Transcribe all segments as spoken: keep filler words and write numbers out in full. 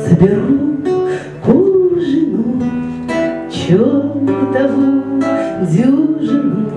Соберу к ужину чертову дюжину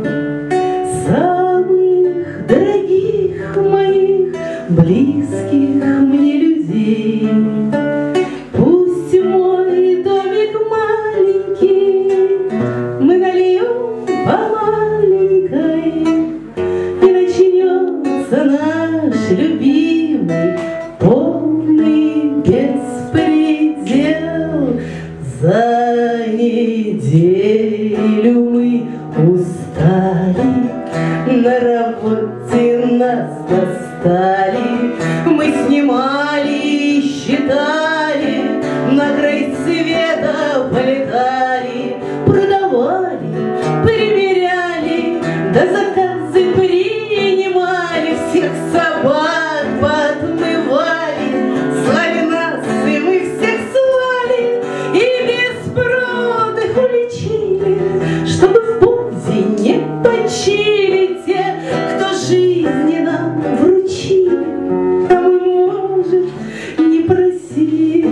самых дорогих моих, близких мне людей. Пусть мой домик маленький мы нальем по маленькой, и начнется наш любимый полный беспредел. За неделю мы устали, на работе нас достали. Мы снимали и считали, на край света полетали, продавали, примеряли, да заказы принимали, всех собак подмывали, звали нас, и мы всех звали, и без продыху лечили, чтобы в пути не почили те, кто жизни нам вручили, а мы, может, не просили.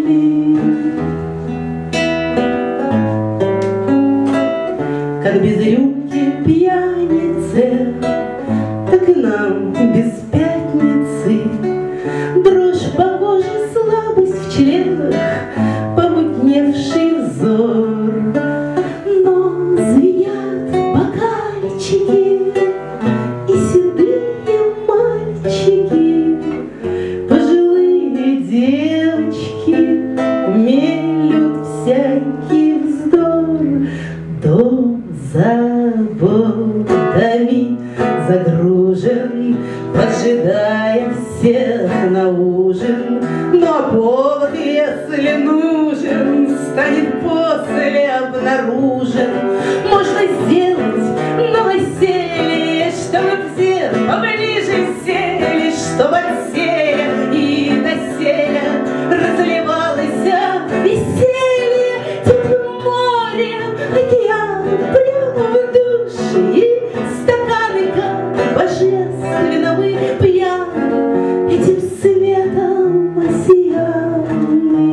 Как без рюмки пьяницы, так и нам без пятницы. Дрожь по коже, слабость в членах, помутневший взор. Но звенят бокальчики и седые мальчики, пожилые девочки мелют всякий вздор. Дом заботами загружен, поджидая всех на ужин. Но повод, если нужен, станет после обнаружен. Можно сделать новоселье, чтобы все поближе сели, чтобы от селя и доселя разливалось веселье. Тут море, океан, прямо в душе, и стаканы, как божественно мы пьяны, этим светом осияны.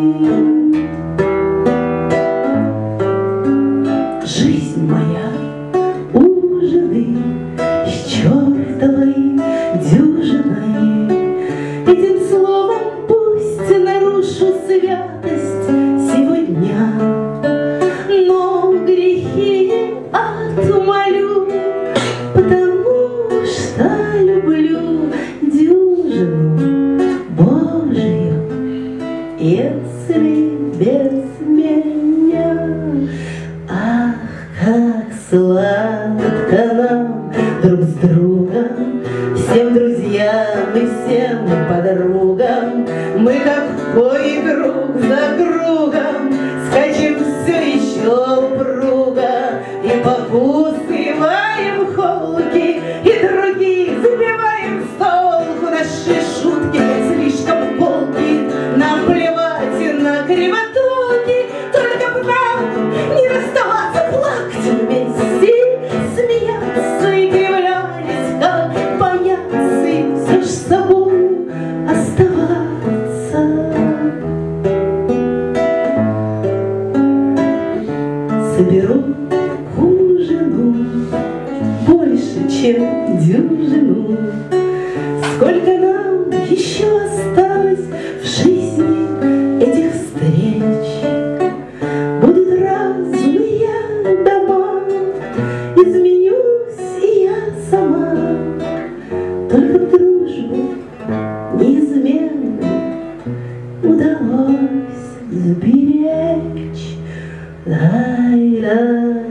Жизнь моя — ужины с чертовой дюжиной. Этим словом пусть нарушу святость сегодня, но грехи отмолю, потому что люблю дюжину Божию, если без меня. Ах, как сладко нам друг с другом, всем друзьям и всем подругам. Мы как кои друг за другом скачем все еще упруго, и покусываем холки, и других забиваем с толку. Наши шутки слишком колки, нам плевать на кривотоки, только б нам не расставаться, плакать вместе, смеяться и кривлялись, как паяцы, все ж с собой оставаться. Соберу к ужину больше, чем дюжину. Сколько нам еще осталось в жизни этих встреч? Будут разные дома, изменюсь и я сама, только в дружбу неизменную удалось сберечь. Ла-ла.